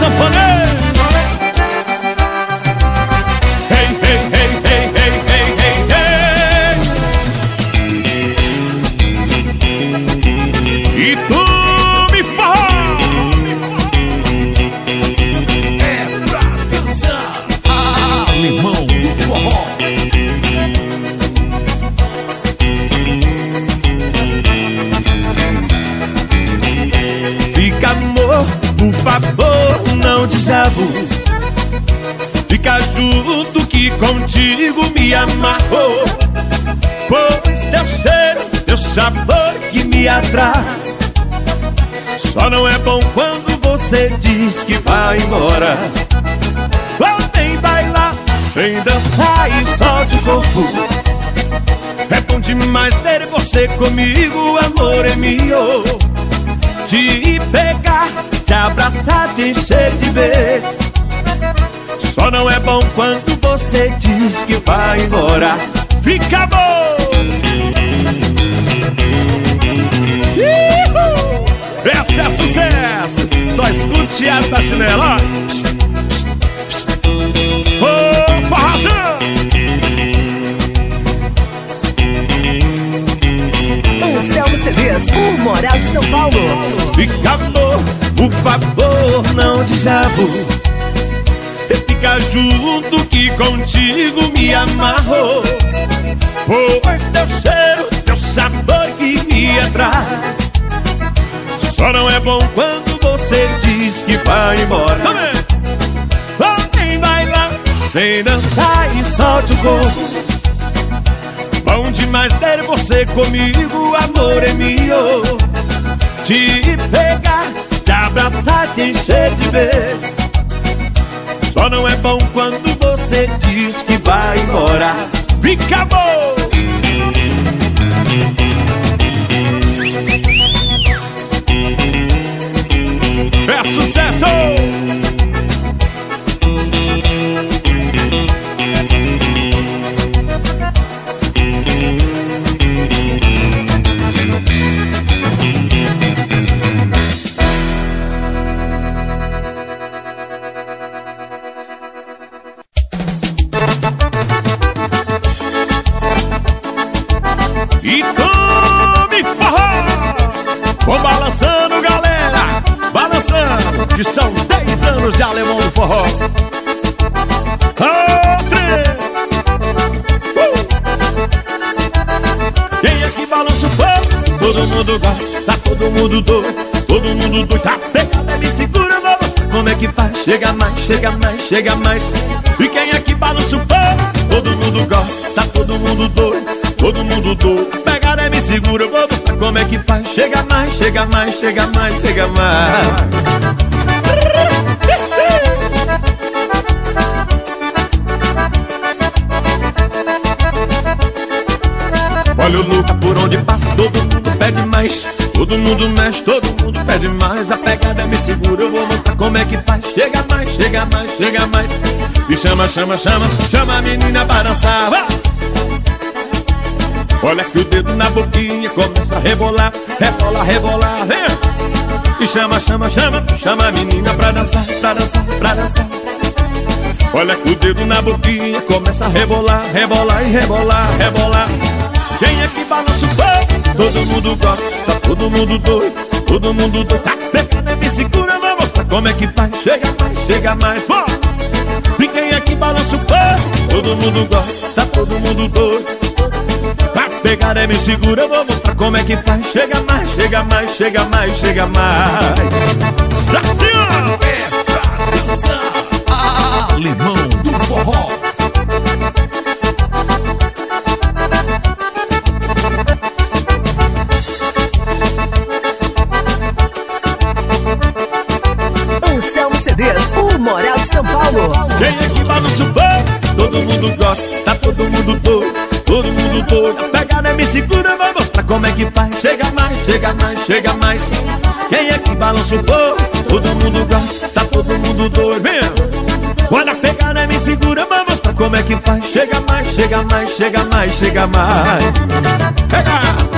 sanfoneiro. Hey, hey, hey, hey, hey, hey, hey, hey. E tu me forró. É pra dançar. Alemão do forró. Fica, amor, por favor, não desabo. Fica junto que contigo me amarrou. Pois teu cheiro, teu sabor que me atrai. Só não é bom quando você diz que vai embora. Vem bailar, vem dançar e solte o corpo. É bom demais ter você comigo, amor é meu. Te pegar, te abraçar, te encher de beijo. Só não é bom quando você diz que vai embora. Fica bom! Esse é sucesso! Só escute Chiado da Chinela. Ô, forrozão! Anselmo CDs, o Moral de São Paulo. Fica, amor, por favor, não desabo. Fica junto que contigo me amarrou. Pois teu cheiro, teu sabor que me atrai. Só não é bom quando você diz que vai embora. Vem bailar, vem dançar e solte o corpo. Bom demais ter você comigo, amor é meu. Te pegar, te abraçar, te encher de beijo. Só não é bom quando você diz que vai embora. Fica bom! É sucesso! E tu me forró. Vou balançando, galera, balançando, que são 10 anos de Alemão do Forró. Quem é que balança o fogo? Todo mundo gosta, tá todo mundo doido. Todo mundo doido, tá pegada, me segura, vou mostrar como é que faz. Chega mais, chega mais, chega mais. E quem é que balança o fogo? Todo mundo gosta, tá todo mundo doido. Todo mundo doido, pegada, me segura, eu vou mostrar como é que faz. Chega mais, chega mais, chega mais, chega mais. Olha o Luca por onde passa, todo mundo pede mais. Todo mundo mexe, todo mundo pede mais. A pegada me segura, eu vou mostrar como é que faz. Chega mais, chega mais, chega mais. E chama, chama, chama, chama a menina pra dançar. Olha que o dedo na boquinha começa a rebolar. Rebola, rebolar, vem. E chama, chama, chama, chama a menina pra dançar, pra dançar, pra dançar. Olha que o dedo na boquinha começa a rebolar, rebolar e rebolar, rebolar. Quem é que balança o fogo? Todo mundo gosta, tá todo mundo doido. Todo mundo doido, tá pegando, me segura, vou mostrar como é que faz. Chega mais, chega mais, ó. E quem é que balança o fogo? Todo mundo gosta, tá todo mundo doido. Pra pegar me segura, eu vou mostrar como é que faz. Chega mais, chega mais, chega mais, chega mais. Sacião! É pra dançar. Alemão do Forró. Anselmo CDs, o Moral de São Paulo. Quem é que balança o banco? Todo mundo gosta, tá todo mundo doido. Todo mundo doido, a pegada me segura, vou mostrar como é que faz. Chega mais, chega mais, chega mais. Quem é que balança o povo? Todo mundo gosta, tá todo mundo doido mesmo. Olha a pegada me segura, vou mostrar como é que faz. Chega mais, chega mais, chega mais, chega mais. Pega!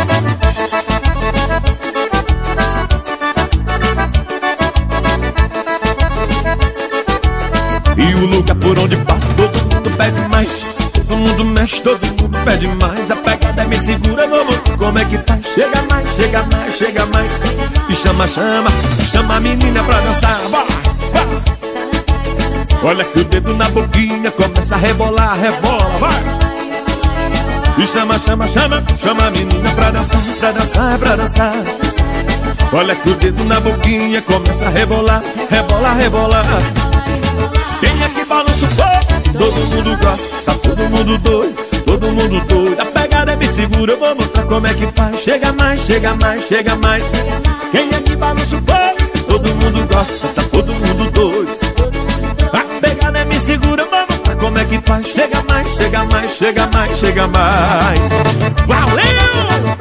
mais, todo mundo pede mais. A pegada me segura, vamos, como é que faz? Chega mais, chega mais, chega mais. E chama, chama, chama a menina pra dançar. Bora, bora. Olha que o dedo na boquinha começa a rebolar, rebola, vai. E chama, chama, chama, chama a menina pra dançar, pra dançar, pra dançar. Olha que o dedo na boquinha começa a rebolar, rebolar, rebolar. Quem é que balança o corpo? Todo mundo gosta, tá todo mundo doido, todo mundo doido. A pegada me segura, eu vou mostrar como é que faz. Chega mais, chega mais, chega mais. Quem é que balança o corpo? Todo mundo gosta, tá todo mundo doido. A pegada me segura, eu vou mostrar como é que faz. Chega mais, chega mais, chega mais, chega mais. Valeu!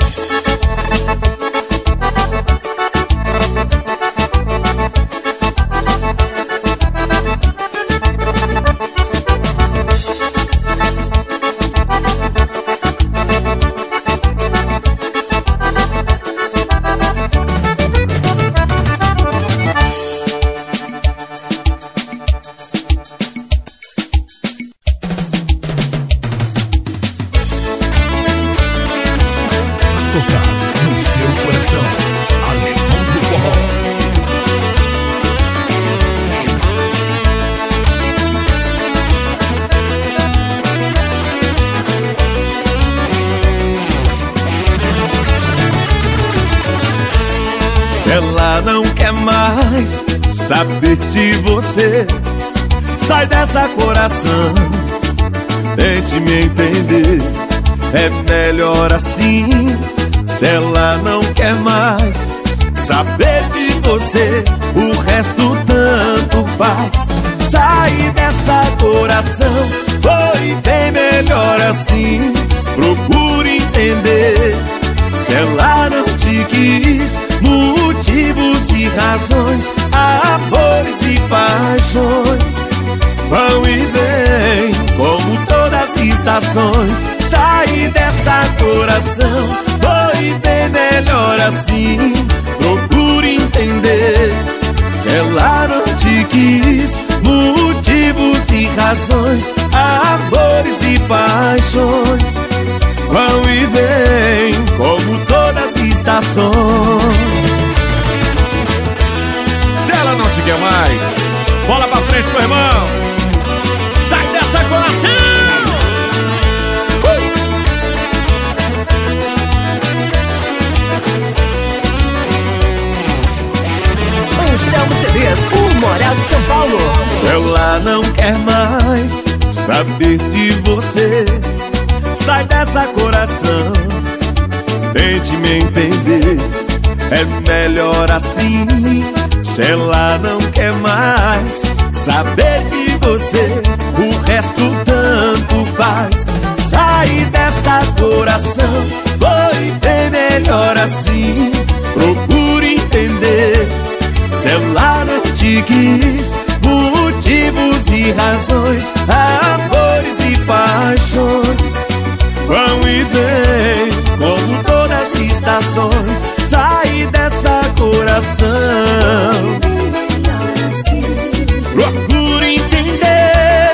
Ela não quer mais saber de você. Sai dessa, coração, tente me entender. É melhor assim. Se ela não quer mais saber de você, o resto tanto faz. Sai dessa, coração, foi bem melhor assim. Procure entender. Se ela não te quis, motivos e razões, amores e paixões vão e vêm como todas as estações. Sai dessa, coração, foi bem melhor assim. Procure entender. Se ela não te quis, motivos e razões, amores e paixões vão e vêm como todas as estações. Se ela não te quer mais, bola pra frente, meu irmão. Sai dessa, coração. Anselmo CDs, o Moral de São Paulo. Se ela não quer mais saber de você, sai dessa, coração, tente me entender. É melhor assim. Se ela não quer mais saber de você, o resto tanto faz. Sai dessa, coração, foi bem melhor assim. Procure entender. Se ela não te quis, motivos e razões, amores e paixões vão e vêm como todas as estações. Sai dessa, coração, procure entender.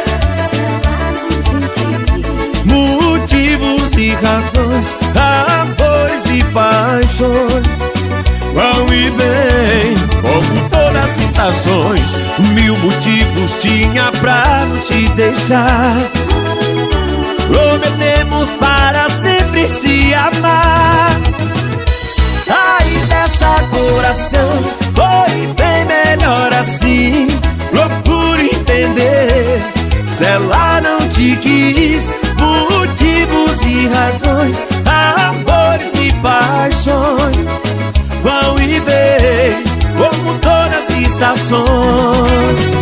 Motivos e razões, amores e paixões vão e vêm como todas as estações. Mil motivos tinha pra não te deixar. Prometemos para sempre se amar. Sai dessa, coração, foi bem melhor assim. Procure entender. Se ela não te quis, motivos e razões, amores e paixões vão e vêm como todas as estações.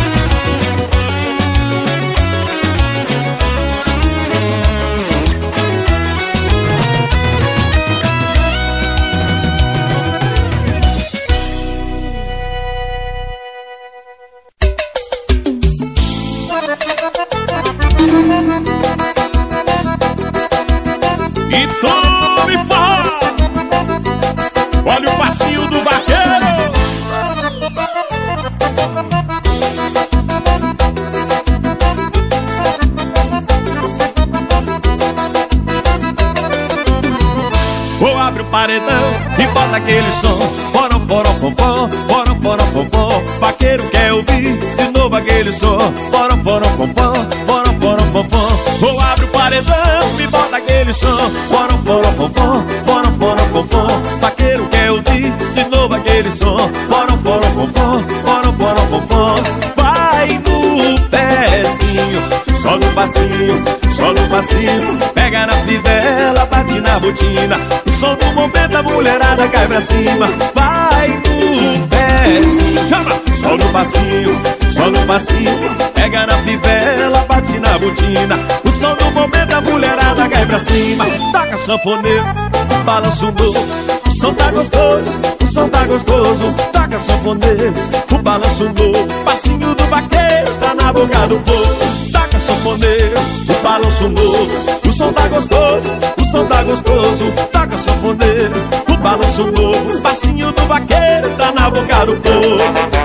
E tome forró. Olha o passinho do vaqueiro. paredão e bota aquele som. Porão, porão, pom, pom, porão, porão, pom, pom. Vaqueiro quer ouvir de novo aquele som. Porão, porão, pom, pom, porão, porão, pom, pom. Ou abre o paredão e bota aquele som. Porão, porão, pom, pom, porão, porão, pom, pom. Vaqueiro quer ouvir de novo aquele som. Porão, porão, pom, pom, porão, porão, pom, pom. Vai no pezinho, só no passinho, só no passinho. Pega na fivela, bate na botina. O som do momento, a mulherada cai pra cima. Vai no pezinho, chama! Só no passinho, só no passinho. Pega na fivela, bate na botina. O som do momento, a mulherada cai pra cima. Toca sanfoneiro, balança o novo. O som tá gostoso, o som tá gostoso. Toca sanfoneiro, o balanço novo. Passinho do vaqueiro tá na boca do povo. Toca sanfoneiro, o balanço novo. O som tá gostoso, o som tá gostoso. Toca sanfoneiro, o balanço novo. Passinho do vaqueiro tá na boca do povo.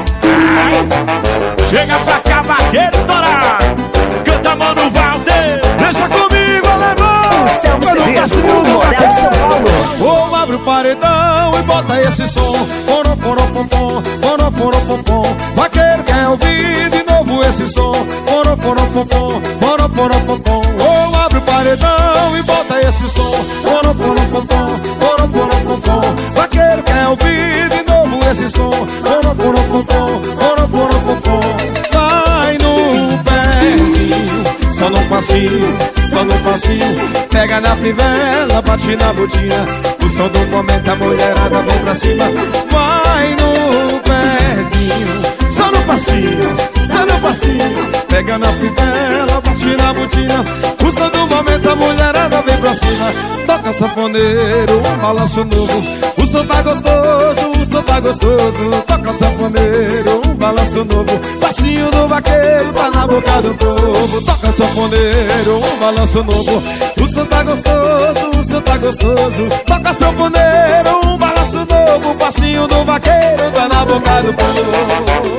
Chega pra cá, vaqueiro estourado. Canta, Mano Walter. Deixa comigo, alemão. O Selmo CDs, o Moral de São Paulo. Ou abre o paredão e bota esse som. Porão, porão, pom, pom, porão, porão, pom, pom. Vaqueiro quer ouvir de novo esse som. Porão, porão, pom, pom, porão, porão, pom, pom. Ou abre o paredão e bota esse som. Porão, porão, pom, pom, porão, porão, pom, pom. Vaqueiro quer ouvir de novo esse som. Porão, porão, pom, pom, porão, porão, pom, pom. Vai no pezinho, só no passinho, só no passinho. Pega na fivela, bate na botina. O som do momento, a mulherada vem pra cima. Vai no pezinho, só no passinho, só no passinho. Pega na fivela, bate na botina. O som do momento, a mulherada vem pra cima. Toca sanfoneiro, um balanço novo. O som tá gostoso, o som tá gostoso. Toca sanfoneiro, um balanço novo. Passinho do vaqueiro tá na boca do povo. Toca sanfoneiro, um balanço novo. O som tá gostoso, o som tá gostoso. Toca sanfoneiro, um balanço novo. Passinho do vaqueiro tá na boca do povo.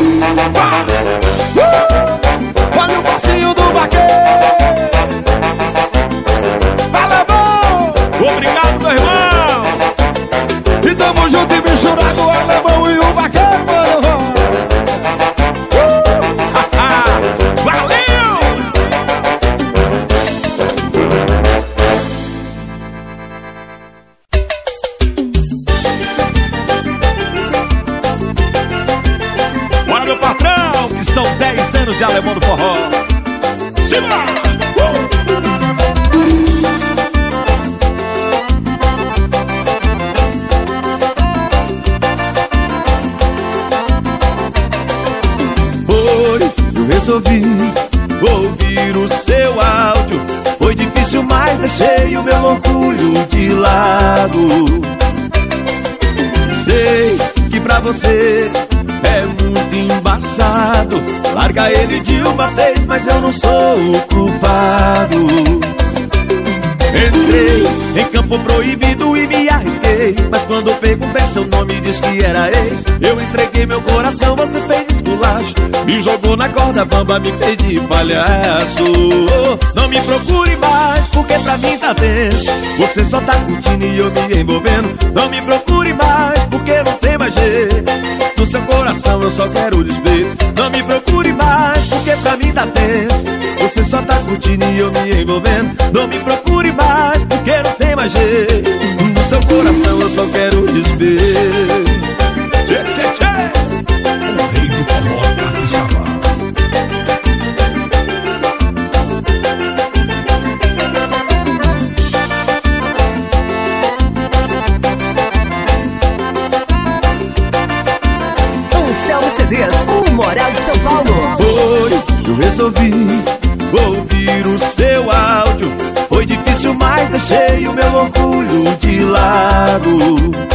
Olha o passinho do vaqueiro. Alemão! Obrigado, meu irmão. E tamo junto e misturado, o alemão e o vaqueiro, mano. Valeu! Bora, meu patrão, que são 10 anos de Alemão do Forró. Simbora! Eu resolvi ouvir o seu áudio. Foi difícil, mas deixei o meu orgulho de lado. Sei que pra você é muito embaçado. Larga ele de uma vez, mas eu não sou o culpado. Entrei em campo proibido e me arrisquei, mas quando perguntei seu nome diz que era ex. Eu entreguei meu coração, você fez esculacho. Me jogou na corda bamba, me fez de palhaço. Não me procure mais, porque pra mim tá tenso. Você só tá curtindo e eu me envolvendo. Não me procure mais, porque não tem mais jeito. No seu coração eu só quero despeito. Não me procure mais, porque pra mim tá tenso. Você só tá curtindo e eu me envolvendo. Não me procure mais, porque não tem mais jeito. No seu coração eu só quero despeito. Tchê, tchê, tchê. O rei do forró, Capixaba. O Selmo CDs, o Moral de São Paulo. Foi, eu resolvi ouvir o seu áudio. Foi difícil, mas deixei o meu orgulho de lado.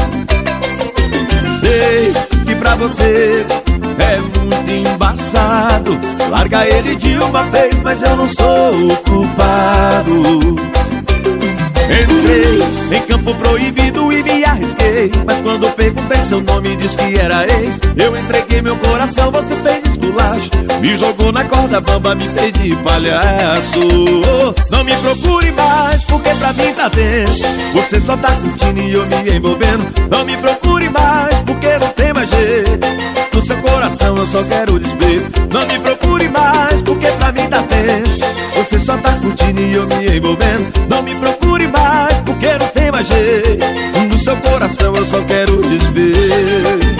Sei que pra você é muito embaçado. Larga ele de uma vez, mas eu não sou o culpado. Entrei em campo proibido e me arrisquei, mas quando perguntei seu nome diz que era ex. Eu entreguei meu coração, você fez esculacho, me jogou na corda bamba, me fez de palhaço. Não me procure mais, porque pra mim tá tenso, você só tá curtindo e eu me envolvendo. Não me procure mais, porque não tem mais jeito, no seu coração eu só quero despeito. Não me procure mais, porque pra mim tá tenso, você só tá curtindo e eu me envolvendo. Não me procure mais, porque não tem mais jeito, no seu coração eu só quero despeito.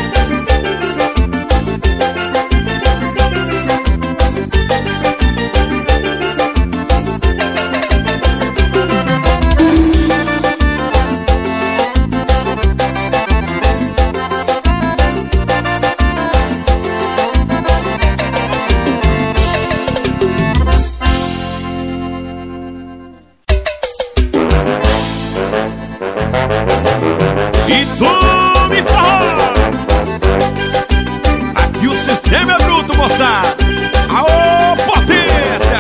Aô, potência!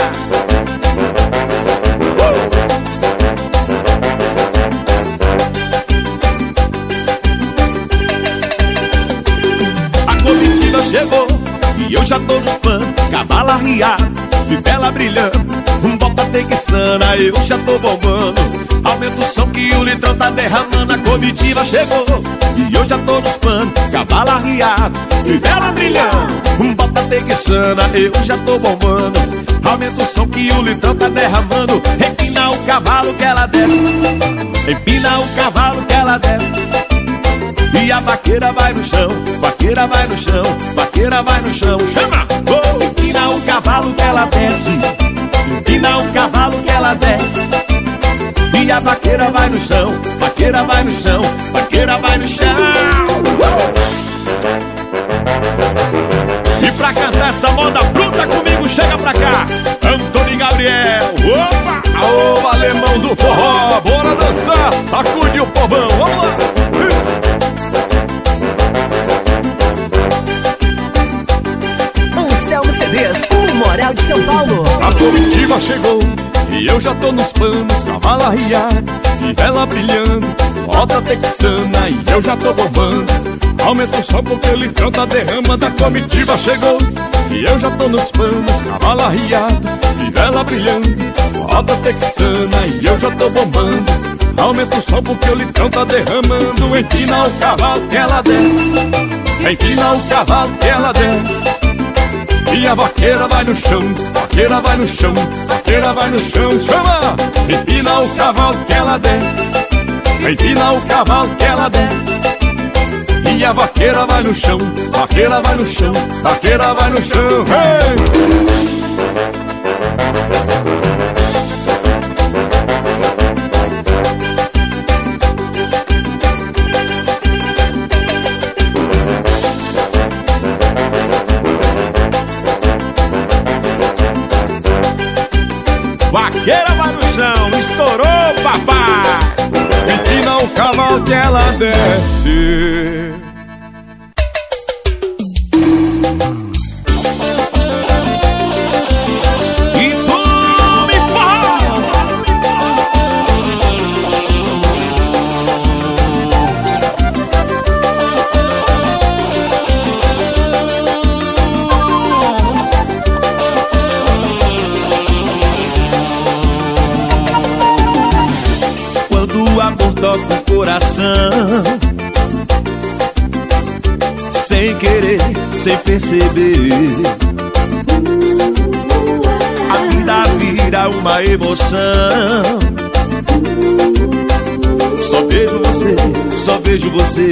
A comitiva chegou e eu já tô nos panos, cavalo arriado, vivela brilhando, bota texana, eu já tô bombando. Aumenta o som que o litrão tá derramando. A comitiva chegou e eu já tô nos panos, cavalo arriado, vivela brilhando, bota texana, eu já tô bombando. Aumenta o som que o litrão tá derramando. Empina o cavalo que ela desce, empina o cavalo que ela desce, e a vaqueira vai no chão, vaqueira vai no chão, vaqueira vai no chão. Chama! Oh! Empina o cavalo que ela desce, empina o cavalo que ela desce, e a vaqueira vai no chão, vaqueira vai no chão, vaqueira vai no chão. E pra cantar essa moda bruta comigo, chega pra cá, Antônio Gabriel. Opa! Aô, alemão do forró, bora dançar, sacude o povão, vamos lá! Anselmo CDs, o Moral de São Paulo. A comitiva chegou e eu já tô nos panos, cavalo arriado, vivela brilhando, roda texana e eu já tô bombando. Aumenta o som porque o litrão tá derramando. A comitiva chegou e eu já tô nos panos, cavalo arriado, vivela brilhando, roda texana e eu já tô bombando. Aumenta o som porque o litrão tá derramando. Empina o cavalo que ela desce, empina o cavalo que ela desce, e a vaqueira vai no chão, vaqueira vai no chão, vaqueira vai no chão. Chama! Empina o cavalo que ela desce, empina o cavalo que ela desce, e a vaqueira vai no chão, vaqueira vai no chão, vaqueira vai no chão. Hey! Vaqueira vai no chão, estourou, papai. Empina o cavalo que ela desce. E tome forró. Quando o amor toca o coração, sem querer, sem perceber, a vida vira uma emoção. Só vejo você, só vejo você.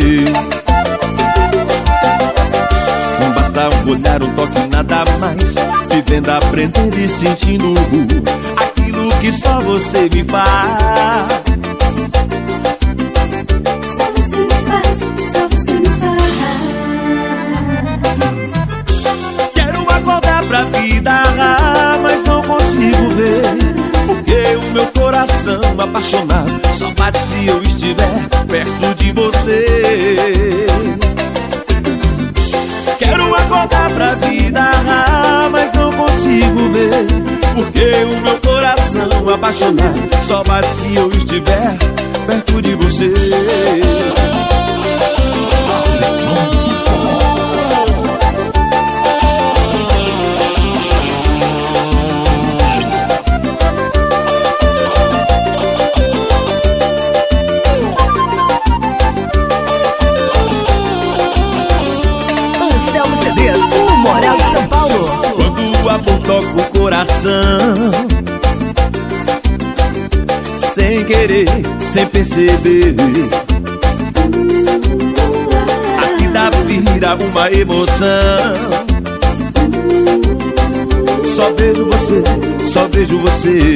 Basta um olhar, um toque, nada mais. Vivendo, aprendendo e sentindo aquilo que só você me faz. Pra vida, mas não consigo ver, porque o meu coração apaixonado só bate se eu estiver perto de você. Quero acordar pra vida, mas não consigo ver, porque o meu coração apaixonado só bate se eu estiver perto de você. Anselmo CDs, o Moral de São Paulo. Quando o amor toca o coração, sem querer, sem perceber, a vida vira uma emoção. Só vejo você, só vejo você.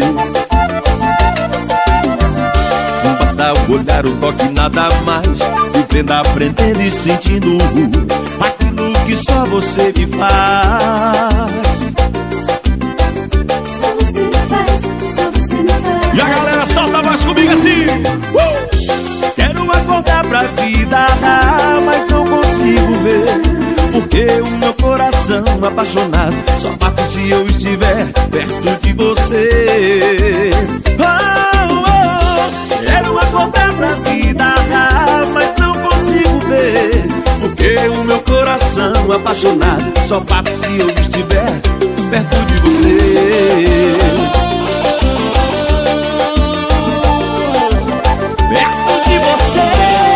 Não basta o olhar, o toque, nada mais. Vivendo, aprendendo e sentindo aquilo que só você me faz. Só você me faz, só você me faz. E a galera solta a voz comigo assim. Quero acordar pra vida, mas não consigo ver, porque o meu coração apaixonado só bate se eu estiver perto de você. Quero acordar pra vida, mas não consigo ver, porque o meu coração apaixonado só bate se eu estiver perto de você. Perto de você.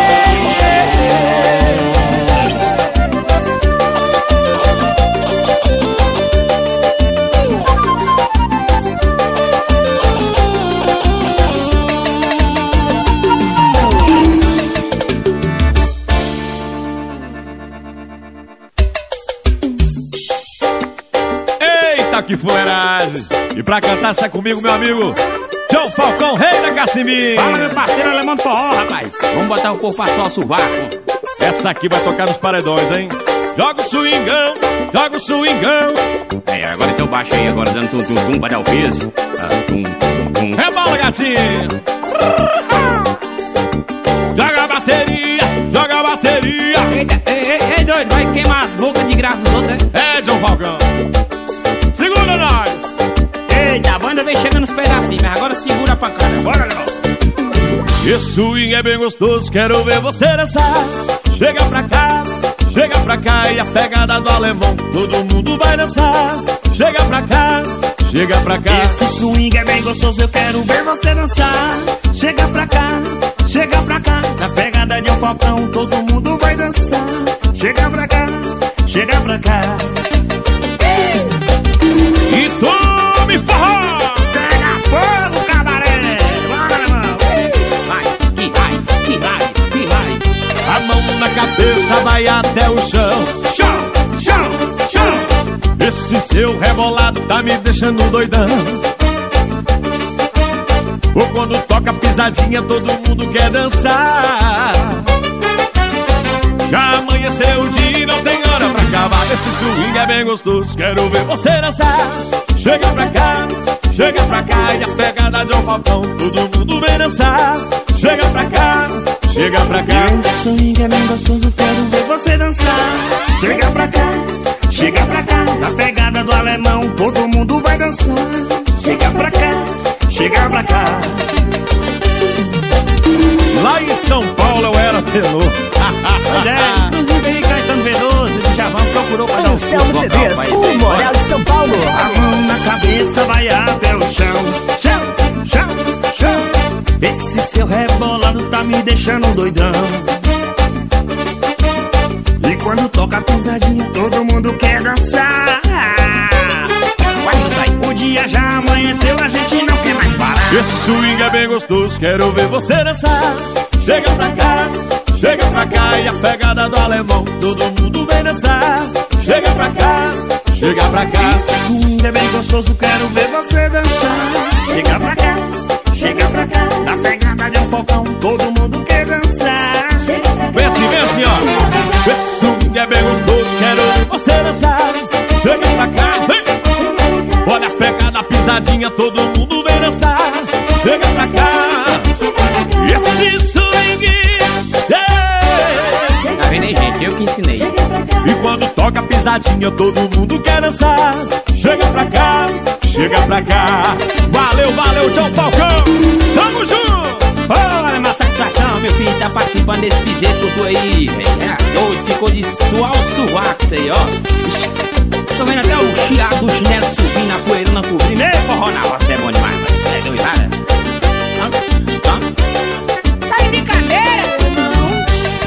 Eita, que fuleiragem! E pra cantar, sai comigo, meu amigo João Falcão, rei da Cassimbinha. Fala, meu parceiro alemão do forró, rapaz. Vamos botar o povo pra só o sovaco. Essa aqui vai tocar nos paredões, hein? Joga o swingão, joga o swingão. É, agora então baixa aí, agora dando tum-tum-tum pra dar o peso. Tum-tum-tum. Rebola, gatinho. Joga a bateria, joga a bateria. Eita, ei, doido, vai queimar as bocas de grave dos outros, né? É, João Falcão. Segura nós. Eita, a banda vem chegando nos pedacinhos, mas agora segura a pancada. Bora, Léo. Esse swing é bem gostoso, quero ver você dançar. Chega pra cá e a pegada do alemão todo mundo vai dançar. Chega pra cá, chega pra cá. Esse swing é bem gostoso, eu quero ver você dançar. Chega pra cá, na pegada de um Falcão todo mundo vai dançar. Chega pra cá, chega pra cá. E tome forró! Pega fogo, cabaré! Bora, irmão! Vai, que vai! A mão na cabeça vai até o chão. Chão! Esse seu rebolado tá me deixando doidão. Ou quando toca pisadinha todo mundo quer dançar. Já amanheceu o dia e não tem hora pra acabar. Esse swing é bem gostoso, quero ver você dançar. Chega pra cá e a pegada de um Falcão todo mundo vem dançar. Chega pra cá. Esse swing é bem gostoso, quero ver você dançar. Chega pra cá, na pegada do alemão todo mundo vai dançar. Chega pra cá. Lá em São Paulo eu era tenor. Pois é, inclusive aí Caetano Veloso de Chavão procurou pra dar um Anselmo vocal CDs, pra o ele. Moral de São Paulo. A mão na cabeça vai até o chão. Esse seu rebolado tá me deixando doidão. E quando toca a pisadinha todo mundo quer dançar. Vai, não sai, o dia já amanheceu, a gente não quer mais parar. Esse swing é bem gostoso, quero ver você dançar. Chega pra cá e a pegada do alemão todo mundo vem dançar. Chega pra cá. Esse swing é bem gostoso, quero ver você dançar. Chega pra cá. Na pegada de um Falcão todo mundo quer dançar. Vem assim, ó. Esse swing é bem gostoso, quero ver você dançar. Chega pra cá, vem. Olha a pegada, a pisadinha, todo mundo vem dançar. Chega pra cá. Esse swing, Tá vendo aí, gente? Eu que ensinei. e quando toca a pisadinha todo mundo quer dançar. Chega pra cá. chega pra cá. Valeu, valeu, João Falcão. Tamo junto. Olha, uma satisfação, meu filho, tá participando desse piseiro tudo aí, velho. Doido, ficou de suar o suaco, isso aí, ó. Tô vendo até o chiado do chinelo subindo na poeira, na cobrindo. Ei, forró na roça, é bom demais, velho. É doido, cara. Tá de brincadeira, irmão.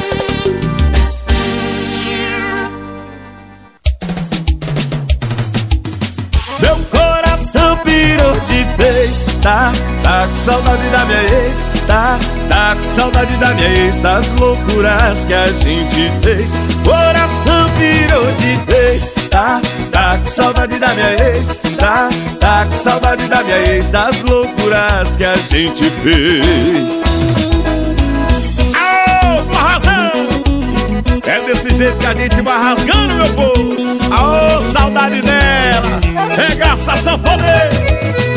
Meu coração pirou de vez. Tá com saudade da minha ex. Tá com saudade da minha ex. Das loucuras que a gente fez. Coração pirou de vez. Tá com saudade da minha ex. Tá com saudade da minha ex. Das loucuras que a gente fez. Aô, arrasando! É desse jeito que a gente vai rasgando, meu povo. Aô, saudade dela. Regaça a sanfoneira.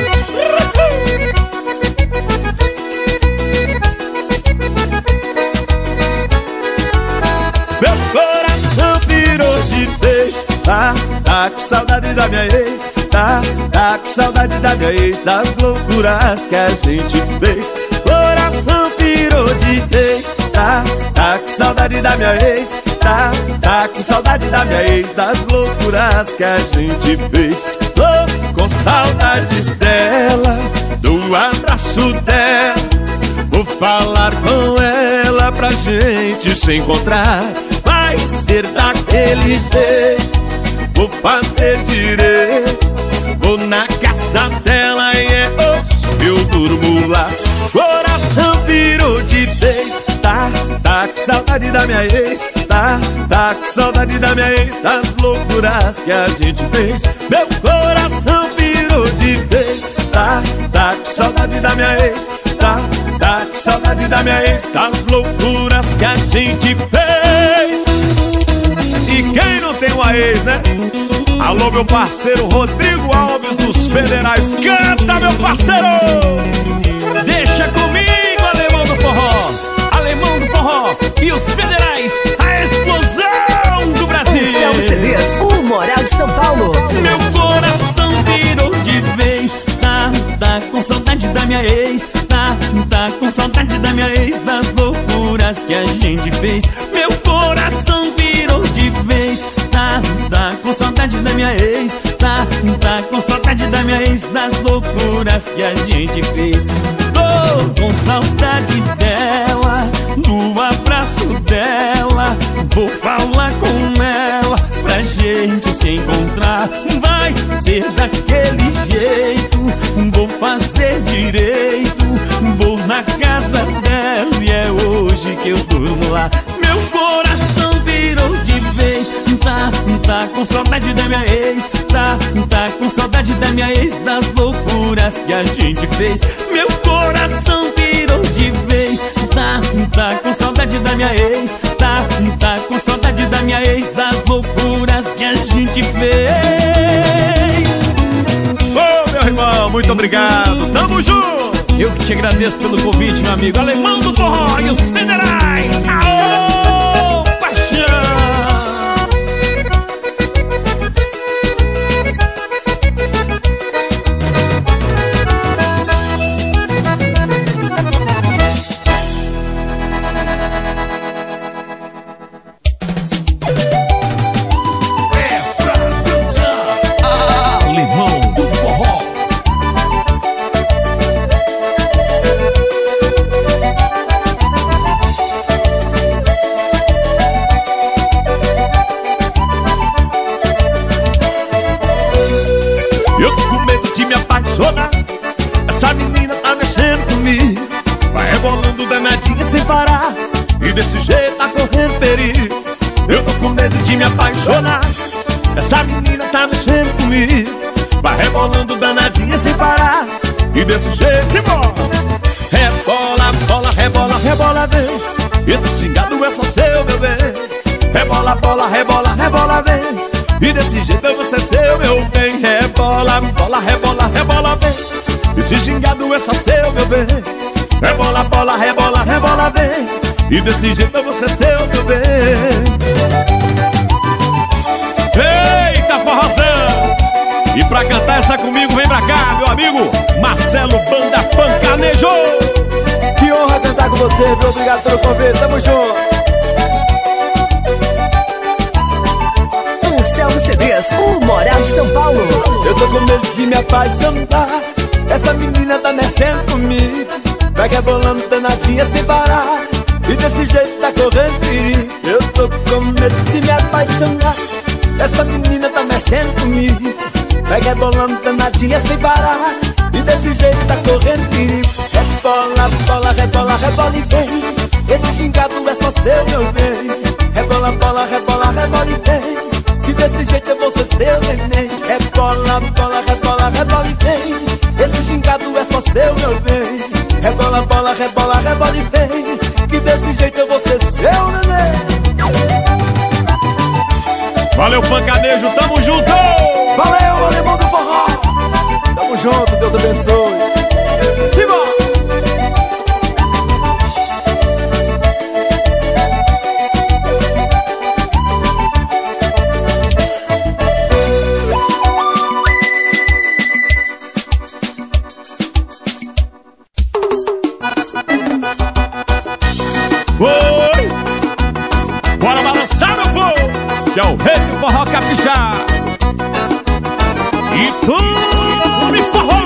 Meu coração virou de vez. Tá com saudade da minha ex. Tá com saudade da minha ex. Das loucuras que a gente fez. Coração virou de vez. Tá com saudade da minha ex. Tá com saudade da minha ex. Das loucuras que a gente fez. Tô com saudades dela, do abraço dela. Vou falar com ela pra gente se encontrar. Vai ser daquele jeito, vou fazer direito. Vou na casa dela e é hoje eu durmo lá. Coração virou de vez. Tá com saudade da minha ex. Tá com saudade da minha ex. Das loucuras que a gente fez. Meu coração virou de vez. Tá com saudade da minha ex. Tá com saudade da minha ex. Das loucuras que a gente fez. E quem não tem uma ex, né? Alô, meu parceiro Rodrigo Alves dos Federais. Canta, meu parceiro! Deixa comigo, alemão do forró. Alemão do forró e os Federais. A explosão do Brasil. Selmo CDs, o Moral de São Paulo. Meu coração virou de vez. Tá com saudade da minha ex. Tá com saudade da minha ex. Das loucuras que a gente fez. Meu coração virou de vez. Tá com saudade da minha ex. Tá com saudade da minha ex. Das loucuras que a gente fez. Tô com saudade dela, do abraço dela. Vou falar com ela pra gente se encontrar. Vai ser daquele jeito, vou fazer direito. Vou na casa dela e é hoje que eu durmo lá. Meu coração virou de vez. Tá com saudade da minha ex. Tá com saudade da minha ex. Das loucuras que a gente fez. Meu coração virou de vez. Tá com saudade da minha ex. Tá com saudade da minha ex. Das loucuras que a gente fez. Ô, meu irmão, muito obrigado. Tamo junto. Eu que te agradeço pelo convite, meu amigo. Alemão do forró e os Federais. Aô, paixão! Alemão do forró. Eu tô com medo de me apaixonar. Essa menina tá mexendo comigo. Vai rebolando danadinha sem parar. E desse jeito tá correndo perigo. Eu tô com medo de me apaixonar. Essa menina tá mexendo comigo. Vai rebolando danadinha sem parar. E desse jeito, embora. Rebola, bola, rebola, rebola, vem. Esse gingado é só seu, meu bem. Rebola, bola, rebola, rebola, vem. E desse jeito eu vou ser seu, meu bem. Rebola, bola, rebola, rebola, vem. Esse gingado é só seu, meu bem. Rebola, bola, rebola, rebola, vem. E desse jeito eu vou ser seu, meu bem. Eita, forrozão! E pra cantar essa comigo, vem pra cá, meu amigo Marcelo Banda Pancanejo. Que honra cantar com você, viu? Obrigado pelo convite, tamo junto. Anselmo CDs, o Moral de São Paulo. Eu tô com medo de me apaixonar. Essa menina tá mexendo comigo. Vai rebolando danadinha sem parar. E desse jeito tá correndo perigo. Eu tô com medo de me apaixonar. Essa menina tá mexendo comigo. Vai rebolando danadinha sem parar. E desse jeito tá correndo perigo. Rebola, bola, rebola, rebola e vem. Esse gingado é só seu, meu bem. Rebola, bola, rebola, rebola e vem. Que desse jeito eu vou ser seu neném. Rebola, bola, rebola, rebola e vem. Esse gingado é só seu, meu bem. Rebola, bola, rebola, rebola e vem. Que desse jeito eu vou ser seu neném. Valeu, Pancanejo, tamo junto! Valeu, alemão do forró. Tamo junto, Deus abençoe. Simbora! Oi! Bora balançar, meu povo! Que é o rei do forró capixá. E come forró!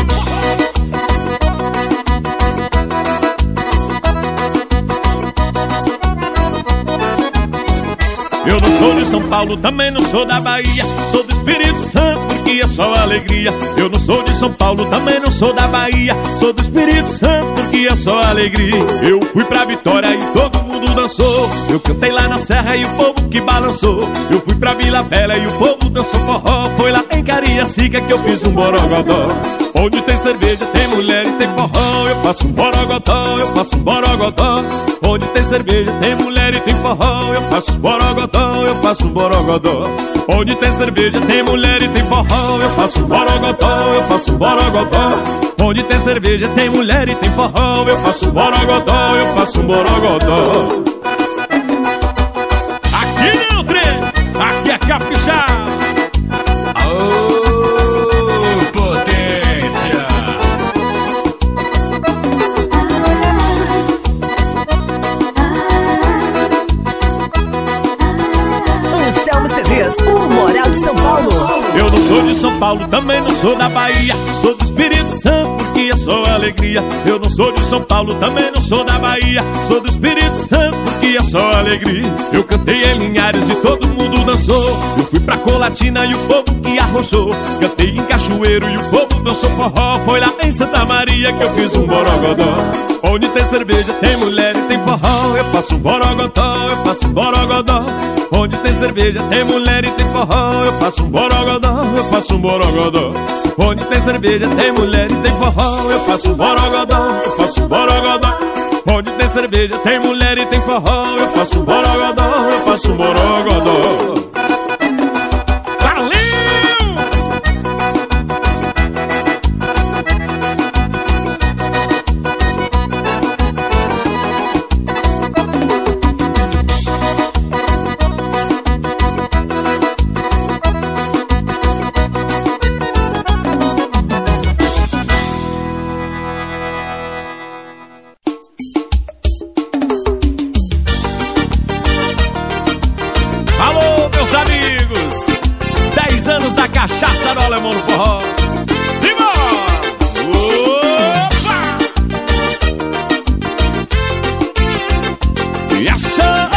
Eu não sou de São Paulo, também não sou da Bahia. Sou do Espírito Santo, porque é só alegria. Eu não sou de São Paulo, também não sou da Bahia. Sou do Espírito Santo, porque é só alegria. Eu fui pra Vitória e todo mundo dançou. Eu cantei lá na Serra e o povo que balançou. Eu fui pra Vila Velha e o povo dançou forró. Foi lá em Cariacica que eu fiz um borogodó. Onde tem cerveja, tem mulher e tem forró. Eu faço um borogodó, eu faço um borogodó. Onde tem cerveja, tem mulher e tem forró. Eu faço um borogodó, eu faço um borogodó. Onde tem cerveja, tem mulher e tem forró. Eu faço um borogodó, eu faço um borogodó. Onde tem cerveja, tem mulher e tem forró. Eu faço um borogodó, eu faço um borogodó. Aqui não trem, aqui é capixá. O Moral de São Paulo. Eu não sou de São Paulo, também não sou da Bahia. Sou do Espírito Santo, porque é só alegria. Eu não sou de São Paulo, também não sou da Bahia. Sou do Espírito Santo, porque é só alegria. Eu cantei em Linhares e todo mundo dançou. Eu fui pra Colatina e o povo que arrochou. Cantei em Cachoeiro e o povo dançou forró. Foi lá em Santa Maria que eu fiz um borogodó. Onde tem cerveja, tem mulher e tem forró. Eu faço um borogodó, eu faço um borogodó. Onde tem cerveja, tem mulher e tem forró. Eu faço um borogodó, eu faço um borogodó. Onde tem cerveja, tem mulher e tem forró. Eu faço um borogodó, eu faço um borogodó. Onde tem cerveja, tem mulher e tem forró. Eu faço um borogodó, eu faço um borogodó. Cachaça do Alemão no forró. Simbora! Opa! E achou!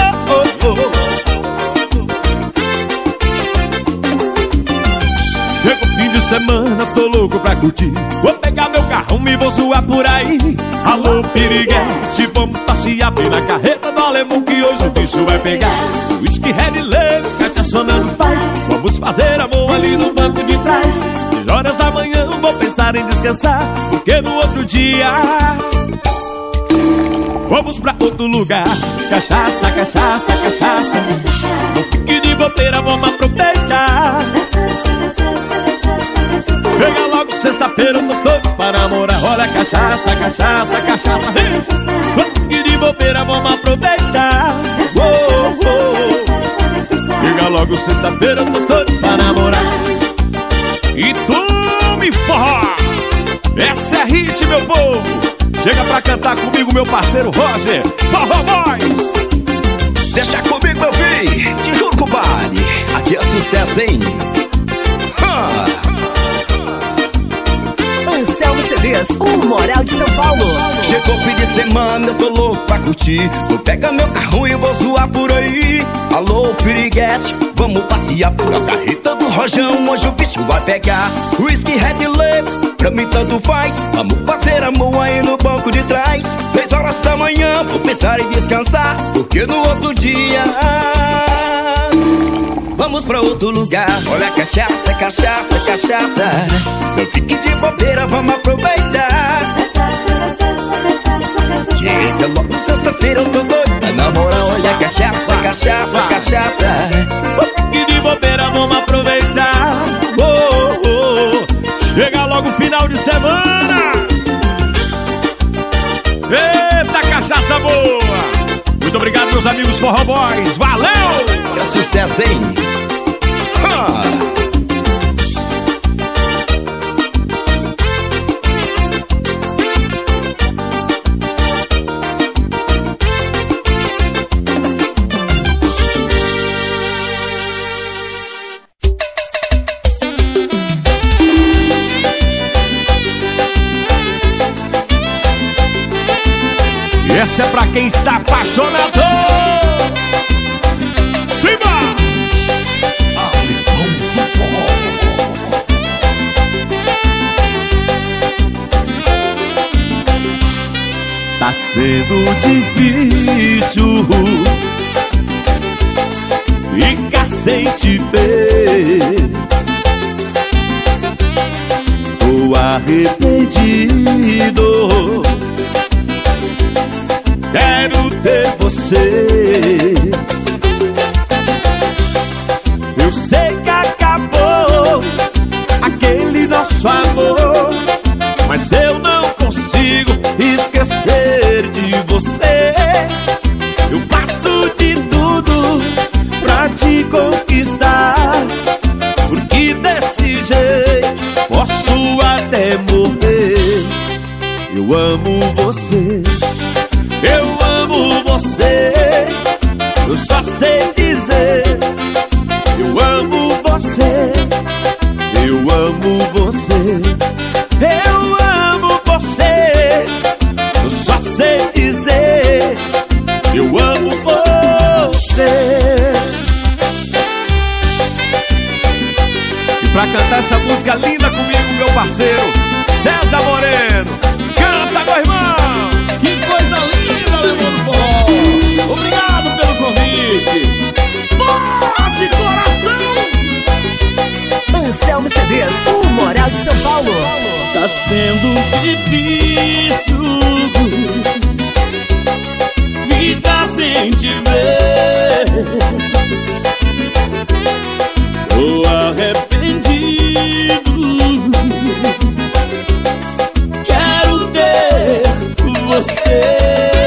Chega o fim de semana, tô louco pra curtir. Vou pegar meu carrão e vou zoar por aí. Alô, piriguete, vamos passear bem na carreta do Alemão, que hoje o bicho vai pegar. Whisky, red, leve, caixa sonando faz. Vamos fazer amor ali no banco de trás. 6 horas da manhã vou pensar em descansar, porque no outro dia vamos pra outro lugar. Cachaça, cachaça, cachaça. Não fique de bobeira, vamos aproveitar. Pega logo sexta-feira, eu tô doido para namorar. Olha, cachaça, cachaça, cachaça. Não fique de bobeira, vamos aproveitar. Pega logo sexta-feira, eu tô doido para namorar. E Chega pra cantar comigo, meu parceiro Roger Forró Boys. Deixa comigo, meu filho, te juro, compadre, aqui é sucesso, hein? Anselmo CDs, o Moral de São Paulo. Chegou fim de semana, eu tô louco pra curtir. Vou pegar meu carro e vou zoar por aí. Alô, piriguete, vamos passear por a carreta do Rojão. Hoje o bicho vai pegar whisky, red label, pra mim tanto faz. Vamos fazer amor aí no banco de trás. 6 horas da manhã, vou pensar em descansar, porque no outro dia vamos pra outro lugar. Olha a cachaça, cachaça, cachaça. Não fique de bobeira, vamos aproveitar. Chega logo sexta-feira, eu tô doido. Na moral, olha a cachaça, cachaça, cachaça. E de bobeira, vamos aproveitar. Oh, oh, oh. Chega logo o final de semana. Eita, cachaça boa. Muito obrigado, meus amigos Forró Boys. Valeu! É sucesso, hein? E essa é pra quem está apaixonado. Simba! Alemão do Forró. Tá sendo difícil ficar sem te ver. Tô arrependido, quero ter você. Eu sei que acabou aquele nosso amor, mas eu não consigo esquecer de você. Eu faço de tudo pra te conquistar, porque desse jeito posso até morrer. Eu amo você, eu amo você, eu só sei dizer. Eu amo você, eu amo você, eu amo você, eu só sei dizer. Eu amo você. E pra cantar essa música linda comigo, meu parceiro César Moreno. Canta, meu irmão! Que coisa linda, Alemão do Forró. Obrigado pelo convite. Esporte coração! Anselmo CDs, o Moral de São Paulo. Tá sendo difícil ficar sem te ver. Tô arrependido, quero ter você.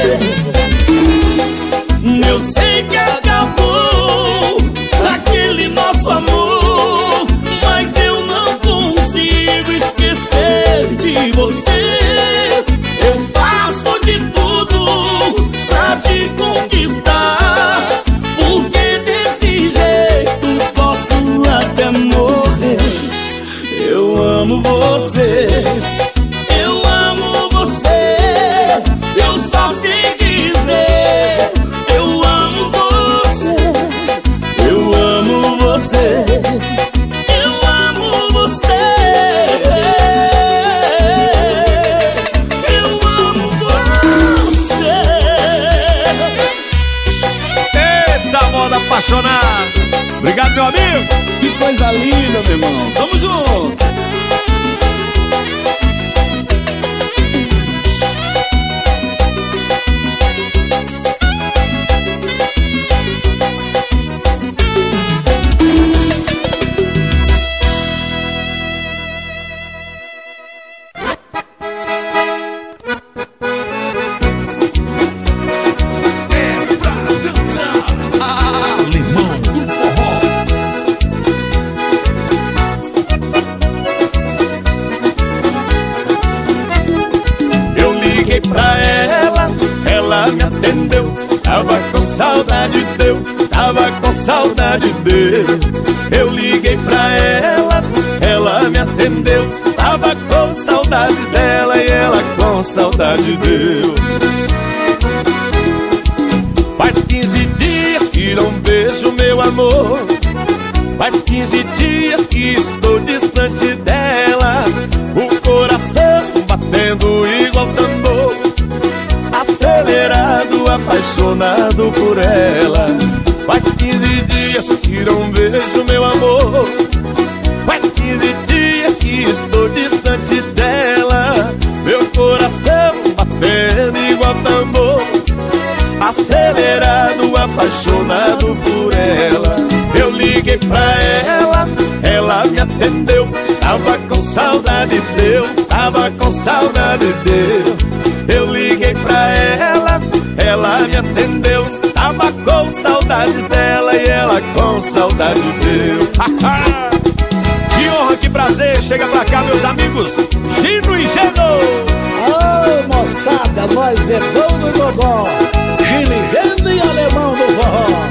Eu sei que acabou aquele nosso amor, mas eu não consigo esquecer de você. Eu faço de tudo pra te conquistar, porque desse jeito posso até morrer. Eu amo você, eu amo você, eu só sei dizer. Eu amo você, eu amo você, eu amo você, eu amo você. Eita, moda apaixonada! Obrigado, meu amigo! Que coisa linda, meu irmão. Tamo junto. Alemão do Forró. atendeu, tava com saudade dele. Eu liguei pra ela, ela me atendeu, tava com saudade dela e ela com saudade dele. Faz 15 dias que não vejo meu amor, faz 15 dias que estou distante dela. O coração batendo igual tambor, acelerado, apaixonado por ela. Faz 15 dias que não vejo meu amor, faz 15 dias que estou distante dela. Meu coração batendo igual tambor, acelerado, apaixonado por ela. Eu liguei pra ela me atendeu, tava com saudade dele, tava com saudade dele. Eu liguei pra ela me atendeu, tava com saudades dela e ela com saudade dele. Que honra, que prazer, chega pra cá meus amigos Gino e Geno. Ô moçada, nós é bom no gogó, Gino e Geno e alemão do forró.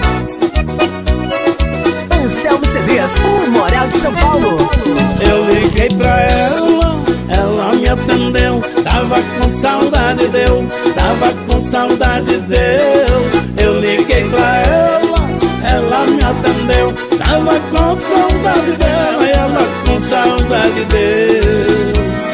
Anselmo CDs, o Moral de São Paulo. Eu liguei pra ela me atendeu, tava com saudade dele, tava com saudade dele. Eu liguei pra ela me atendeu, tava com saudade dela e ela com saudade dele.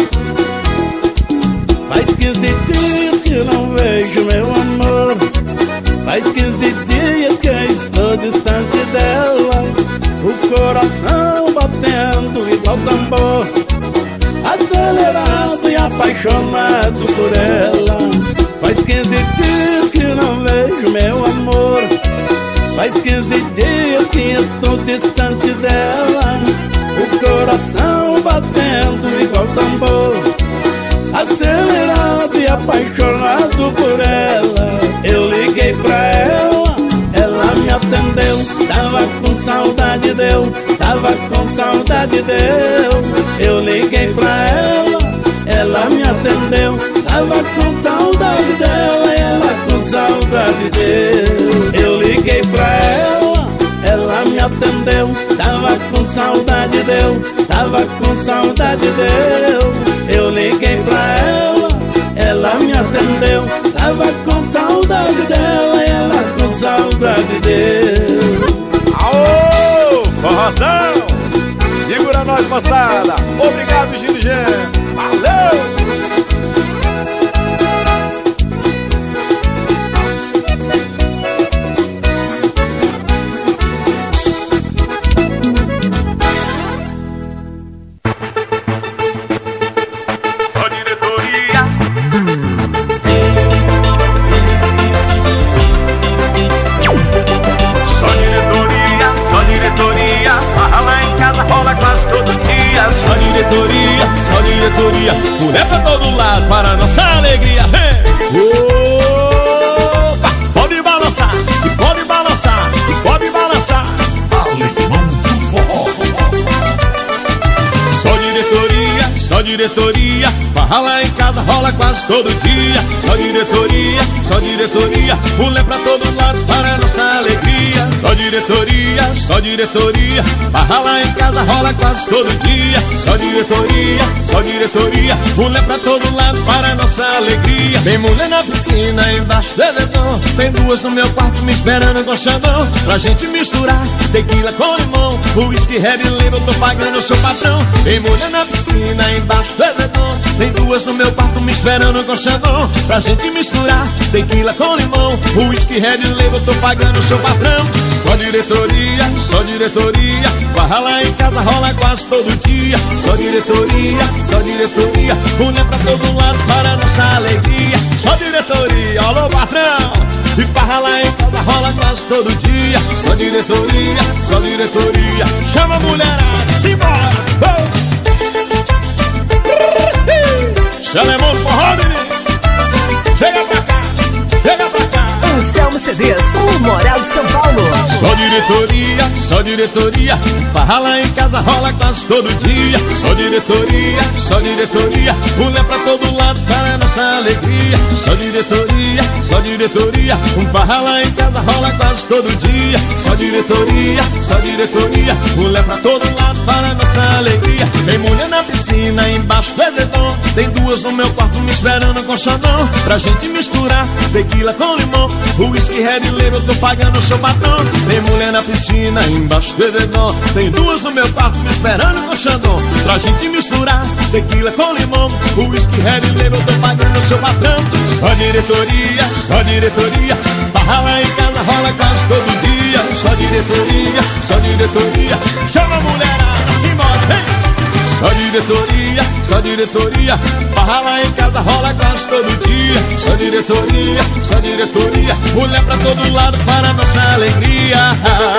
Faz 15 dias que não vejo meu amor, faz 15 dias que estou distante dela. O coração batendo igual tambor, acelerado e apaixonado por ela. Faz 15 dias que não vejo meu amor, faz 15 dias que estou distante dela. O coração batendo igual tambor, acelerado e apaixonado por ela. Eu liguei pra ela me atendeu, tava com saudade dele, tava com saudade dele. Eu liguei pra ela me atendeu, tava com saudade dela e ela com saudade dele. Eu liguei pra ela me atendeu, tava com saudade dele, tava com saudade dele. Eu liguei pra ela me atendeu, tava com saudade dela e ela com saudade dele. Aô, forrozão! Segura nós, moçada! Obrigado, Gino e Geno! Valeu! Só diretoria, mulher pra todo lado, para nossa alegria. Opa! Pode balançar, e pode balançar, e pode balançar. Alemão do forró. Só diretoria, farra lá em casa rola quase todo dia. Só diretoria, mulher pra todo lado, para nossa alegria. Só diretoria, farra lá em casa rola quase todo dia. Só diretoria, mulher pra todo lado, para nossa alegria. Tem mulher na piscina, embaixo do edredom, tem duas no meu quarto me esperando com chamão, pra gente misturar tequila com limão, whisky, red label, tô pagando, eu sou patrão. Tem mulher na piscina, embaixo do edredom, tem duas no meu quarto me esperando com chamão, pra gente misturar tequila com limão, whisky, red label, tô pagando, eu sou patrão. Só diretoria, farra lá em casa rola quase todo dia. Só diretoria, mulher pra todo lado, para nossa alegria. Só diretoria, alô patrão, e farra lá em casa rola quase todo dia. Só diretoria, chama a mulherada, simbora! Alemão do forró, chega pra cá, chega pra cá. Anselmo CDs, o Moral de São Paulo. Só só diretoria. Farra lá em casa rola quase todo dia. Só diretoria, só diretoria. Mulher pra todo lado para nossa alegria. Só diretoria, só diretoria. Farra lá em casa rola quase todo dia. Só diretoria, só diretoria. Mulher pra todo lado para nossa alegria. Tem mulher na piscina embaixo do edredom. Tem duas no meu quarto me esperando com xandão. Pra gente misturar tequila com limão. Whisky, Red Label, eu tô pagando o seu patrão. Tem mulher na piscina embaixo do edredom. Tem duas no meu quarto me esperando com xandão. Pra gente misturar tequila com limão. Whisky, Red Label, eu tô pagando o seu patrão. Só diretoria, só diretoria. Barra lá em casa rola quase todo dia. Só diretoria, só diretoria. Chama a mulherada, simbora, vem! Só diretoria, só diretoria. Barra lá em casa rola quase todo dia. Só diretoria, só diretoria. Mulher pra todo lado para nossa alegria.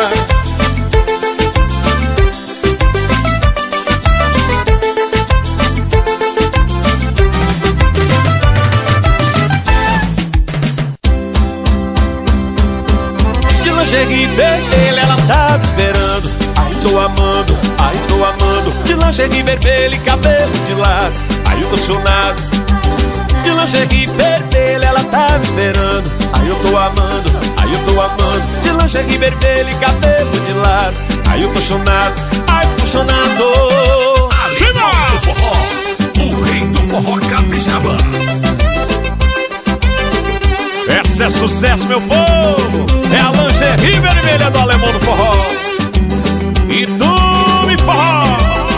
De lingerie vermelha ela tá me esperando. Ai, tô amando, ai, tô amando. De lingerie vermelha e cabelo de lado. Ai, eu tô chonado. De lingerie vermelha ela tá me esperando. Ai, eu tô amando, ai, eu tô amando. De lingerie vermelha e cabelo de lado. Ai, eu tô chonado, ai, tô chonado. Alemão do Forró, o rei do forró capixaba. Essa é sucesso, meu povo. É a lingerie vermelha do Alemão do Forró. E tu me forró.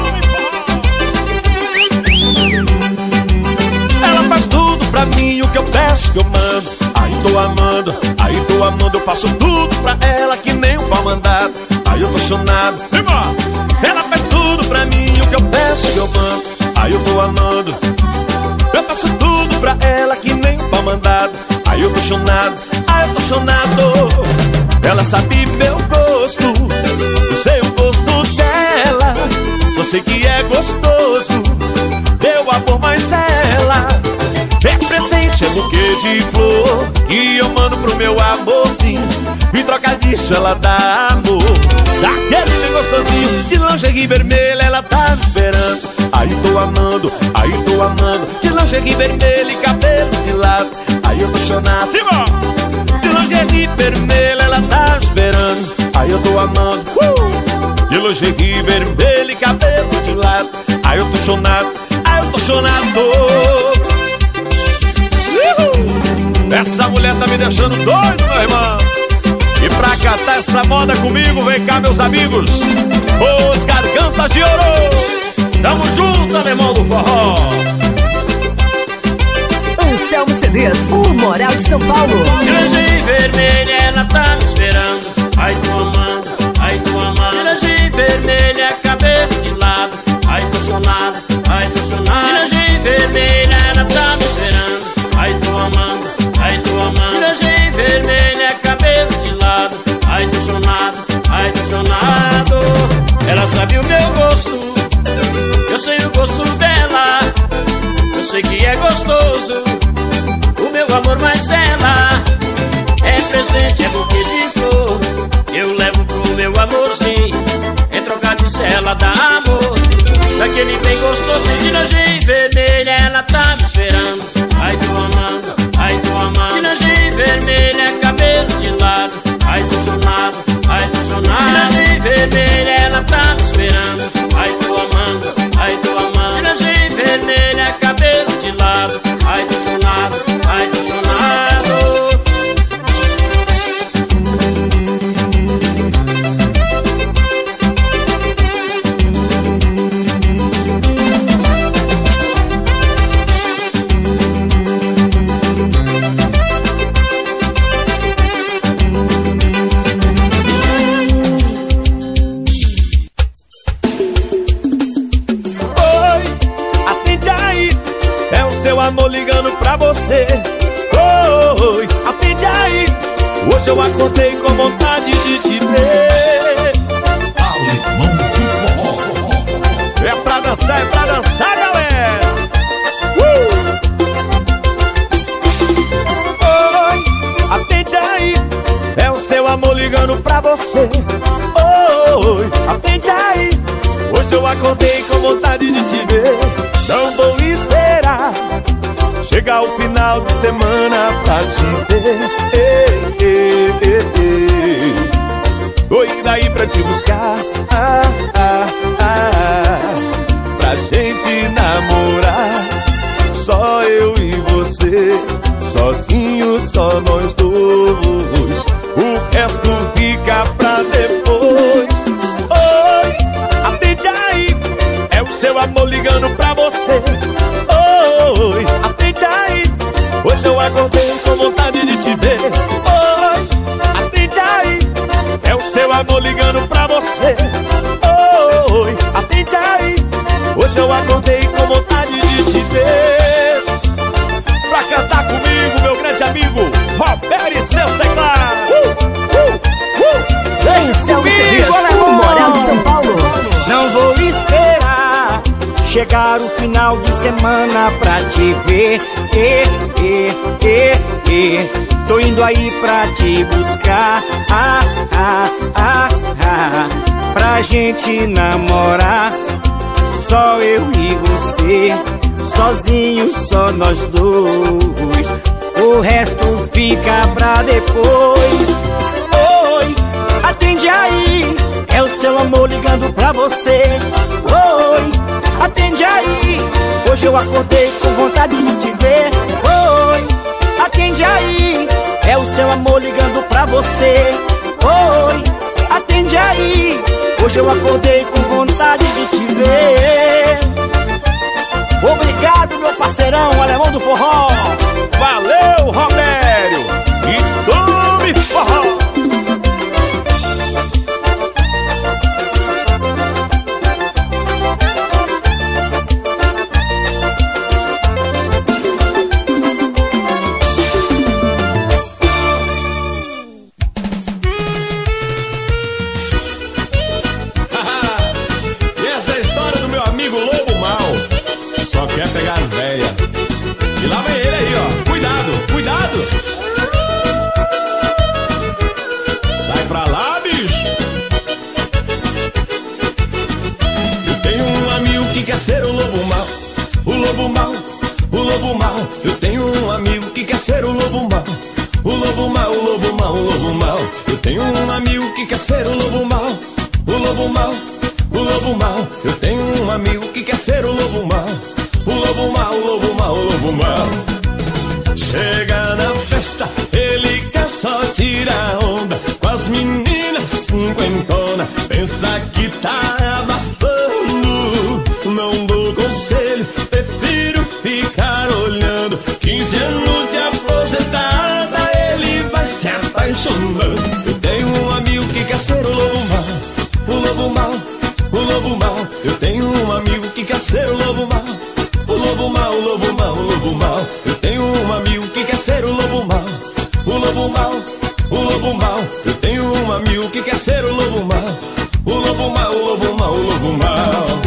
Ela faz tudo pra mim, o que eu peço que eu mando. Aí tô amando, aí tô amando. Eu faço tudo pra ela que nem um pau mandado. Aí eu tô chonado. Ela faz tudo pra mim, o que eu peço que eu mando. Aí eu tô amando. Eu faço tudo pra ela que nem um pau mandado. Aí eu tô chonado, aí eu tô chonado. Ela sabe meu gosto, eu sei o gosto dela. Só sei que é gostoso, meu amor, mas ela é presente, é buquê de flor que eu mando pro meu amorzinho. Me troca disso, ela dá amor, daquele bem gostosinho. De lingerie vermelha ela tá me esperando. Aí tô amando, aí tô amando. De lingerie vermelha e cabelo de lado. Aí eu tô chonado, de lingerie vermelha ela tá me esperando. Aí eu tô amando, de lingerie vermelha e cabelo de lado. Aí eu tô chonado, aí eu tô chonado. Essa mulher tá me deixando doido, meu irmão. E pra catar essa moda comigo, vem cá, meus amigos, os Gargantas de Ouro. Tamo junto, Alemão do Forró. Anselmo CDs, o Moral de São Paulo. De lingerie vermelha ela tá me esperando. Ai, tô amando, ai, tô amando. De lingerie vermelha, cabelo de lado. Ai, tô chonado, ai, tô chonado. De lingerie vermelha ela tá me esperando. Ai, tô amando, ai, tô amando. De lingerie vermelha, cabelo de lado. Ai, tô chonado, ai, tô chonado. Ela sabe o meu gosto, eu sei o gosto dela. Eu sei que é gostoso, o meu amor, mas ela é presente, é buquê de flor. Eu levo pro meu amorzinho, em troca disso ela dá amor, daquele bem gostoso. De lingerie vermelha ela tá me esperando. Ai, tô amando, ai, tô amando. De lingerie vermelha, cabelo de lado. Ai, tô chonado, ai, tô chonado. De lingerie vermelha ela tá me esperando. Ai, tô amando, ai, tô amando. De lingerie vermelha, cabelo de lado. Ai, tô chonado, ai, tô chonado. Amor ligando pra você. Oi, atende aí. Hoje eu acordei com vontade de te ver. Alemão do Forró. É pra dançar, galera. Oi, atende aí. É o seu amor ligando pra você. eu acordei com vontade de te ver. Não vou esperar chegar o final de semana pra te ver. Tô indo aí pra te buscar, pra gente namorar. Só eu e você, sozinho, só nós dois. O resto fica pra depois. Oi, atende aí, é o seu amor ligando pra você. Oi, atende aí, hoje eu acordei com vontade de te ver. Oi, atende aí, é o seu amor ligando pra você. Oi, atende aí, hoje eu acordei com vontade de te ver. Pra cantar comigo, meu grande amigo Roberto e seus teclados. Esse é o serviço, o Moral de São Paulo. Não vou esperar chegar o final de semana pra te ver. Tô indo aí pra te buscar, pra gente namorar. Só eu e você, sozinho, só nós dois. O resto fica pra depois. Oi, atende aí, é o seu amor ligando pra você. Oi, atende aí, hoje eu acordei com vontade de te ver. Oi, atende aí, é o seu amor ligando pra você. Oi, atende aí, hoje eu acordei com vontade de te ver. Obrigado, meu parceirão, alemão do forró. Valeu, Romério e Tome Forró. E essa é a história do meu amigo Lobo Mal. Só quer pegar as velhas. E lá vem ele aí, ó. Cuidado, cuidado. Sai pra lá, bicho. Eu tenho um amigo que quer ser o lobo mal. O lobo mal, o lobo mal. Eu tenho um amigo que quer ser o lobo mal. O lobo mal, o lobo mal, o lobo mal. Eu tenho um amigo que quer ser o lobo mal. O lobo mal, o lobo mal. Eu tenho um amigo que quer ser o lobo mal. O lobo mal, o lobo mal, o lobo mal. Chega na festa, ele quer só tirar onda com as meninas cinquentona. Pensa que tá abafando, não dou conselho, prefiro ficar olhando. 15 anos de aposentada, ele vai se apaixonando. Eu tenho um amigo que quer ser o lobo mal. O lobo mal, o lobo mal. Eu tenho um amigo que quer ser o lobo mal. O lobo mal, o lobo mal, o lobo mal. Eu tenho um amigo que quer ser o lobo mal. O lobo mal, o lobo mal. Eu tenho um amigo que quer ser o lobo mal. O lobo mal, o lobo mal, o lobo mal.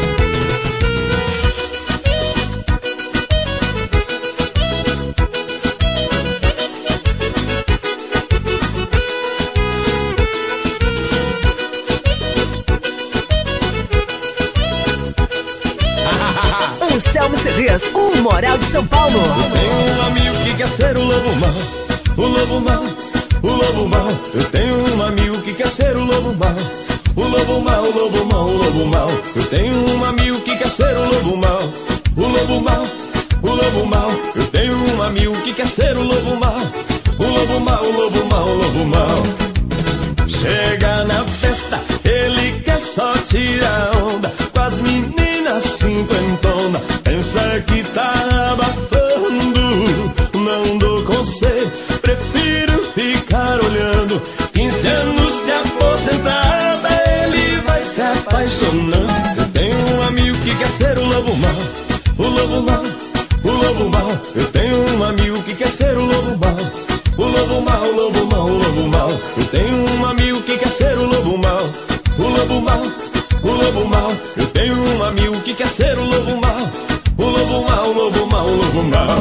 Anselmo CDs, o Moral de São Paulo. Eu tenho um amigo que quer ser o lobo mal. O lobo mal, o lobo mal. Eu tenho um amigo que quer ser o lobo mal. O lobo mal, o lobo mal, o lobo mal. Eu tenho um amigo que quer ser o lobo mal. O lobo mal, o lobo mal. Eu tenho um amigo que quer ser o lobo mal. O lobo mal, o lobo mal, o lobo mal. Chega na festa, ele quer só tirar onda com as meninas cinquentona. Pensa que tá abafando, não dou conselho, prefiro ficar olhando. 15 anos de aposentada, ele vai se apaixonando. Eu tenho um amigo que quer ser o lobo mal. O lobo mal, o lobo mal. Eu tenho um amigo que quer ser o lobo mal. O lobo mal, o lobo mal, o lobo mal. Eu tenho um amigo que quer ser o lobo mal. O lobo mal, o lobo mal. Eu tenho um amigo que quer ser o lobo mal. O lobo mal, o lobo mal, o lobo mal.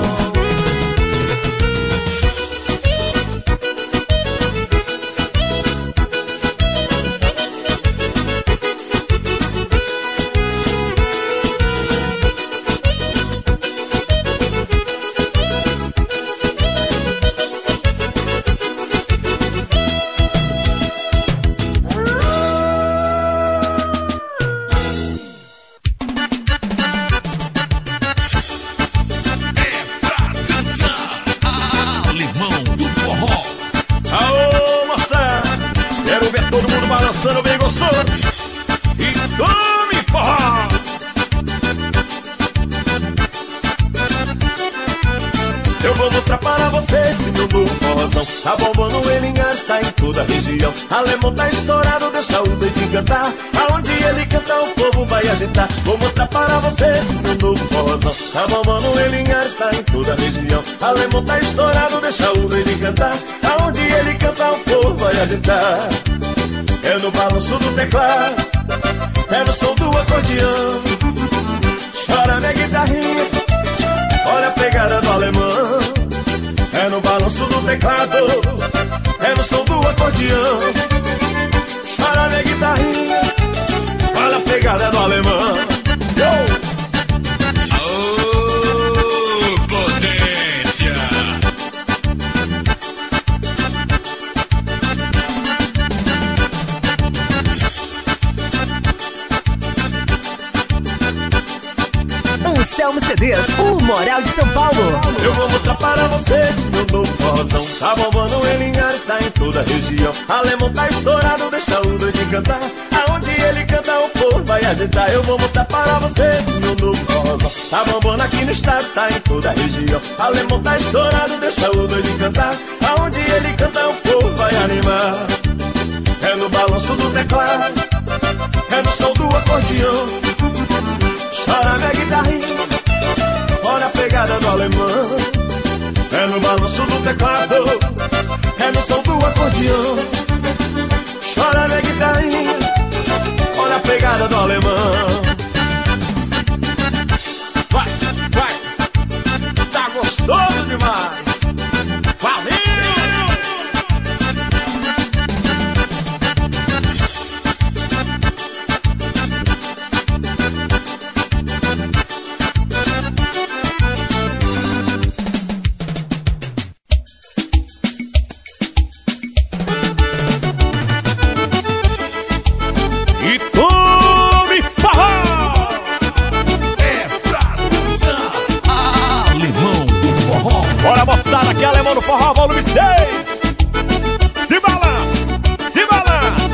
esse meu novo forrozão. Tá bombando em Linhares, tá em toda a região. Alemão tá estourado, deixa o doido cantar. Aonde ele canta o povo vai agitar. Vou mostrar para você esse meu novo forrozão. Tá bombando em Linhares, tá em toda a região. Alemão tá estourado, deixa o doido cantar. Aonde ele canta o povo vai agitar. É no balanço do teclado, é no som do acordeão. Chora minha guitarrinha, olha a pegada do alemão. É no balanço do teclado, é no som do acordeão. Chora minha guitarrinha, olha a pegada do alemão. Oh, potência! Anselmo CDs, o Moral de São Paulo. Eu vou mostrar para vocês meu novo forrozão. Tá bombando em Linhares, tá em toda a região. Alemão tá estourado, deixa o doido cantar. Aonde ele canta o povo vai agitar. Eu vou mostrar para vocês meu novo forrozão. Tá bombando aqui no estado, tá em toda a região. Alemão tá estourado, deixa o doido cantar. Aonde ele canta o povo vai animar. É no balanço do teclado, é no som do acordeão. Chora minha guitarrinha, olha a pegada do alemão. É no balanço do teclado, é no som do acordeão. Chora minha guitarrinha, olha a pegada do alemão. Vai, vai, tá gostoso demais. Valeu! Aqui é Alemão do Forró, volume 6. Se balança, se balança.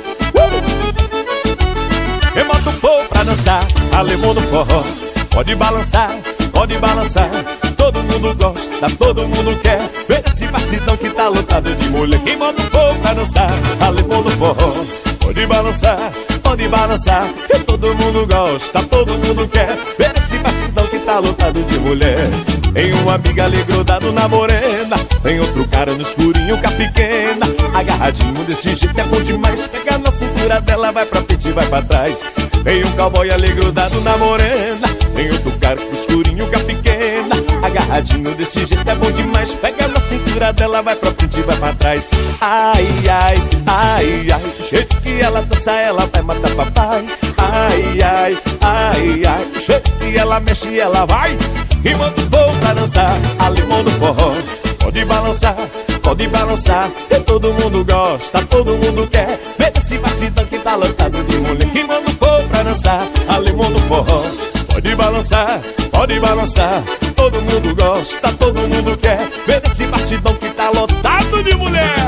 Eu boto o povo pra dançar, Alemão do Forró. Pode balançar, pode balançar. Todo mundo gosta, todo mundo quer ver esse batidão que tá lotado de mulher. Quem bota o povo pra dançar, Alemão do Forró. Pode balançar, pode balançar. Que todo mundo gosta, todo mundo quer ver esse batidão que tá lotado de mulher. Tem uma amiga ali grudado na morena, tem outro cara no escurinho com a pequena. Agarradinho desse jeito é bom demais. Pega na cintura dela, vai pra frente e vai pra trás. Tem um cowboy ali grudado na morena, tem outro cara no escurinho com a pequena. Agarradinho desse jeito é bom demais. Pega na cintura dela, vai pra frente e vai pra trás. Ai, ai, ai, ai, do jeito que ela dança, ela vai matar papai. Ai, ai, ai, ai, do jeito que ela mexe, ela vai. E manda o povo pra dançar, Alemão do Forró. Pode balançar, pode balançar. Que todo mundo gosta, todo mundo quer ver esse batidão que tá lotado de mulher. E manda o povo pra dançar, Alemão do Forró. Pode balançar, pode balançar. Todo mundo gosta, todo mundo quer ver esse batidão que tá lotado de mulher.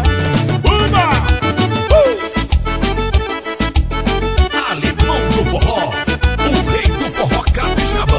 Alemão do Forró, o rei do forró capixaba.